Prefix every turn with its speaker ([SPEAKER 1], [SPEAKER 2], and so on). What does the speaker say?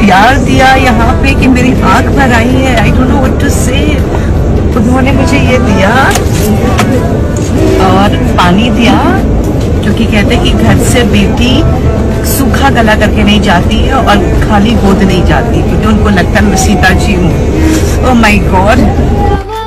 [SPEAKER 1] प्यार दिया यहाँ पे कि मेरी आँख भर आई है। I don't know what to say. उन्होंने मुझे ये दिया और पानी दिया, क्योंकि कहते हैं कि घर से बेटी सूखा गला करके नहीं जाती है और खाली गोद नहीं जाती, क्योंकि उनको लगता है मैं सीता जी हूँ। Oh my God.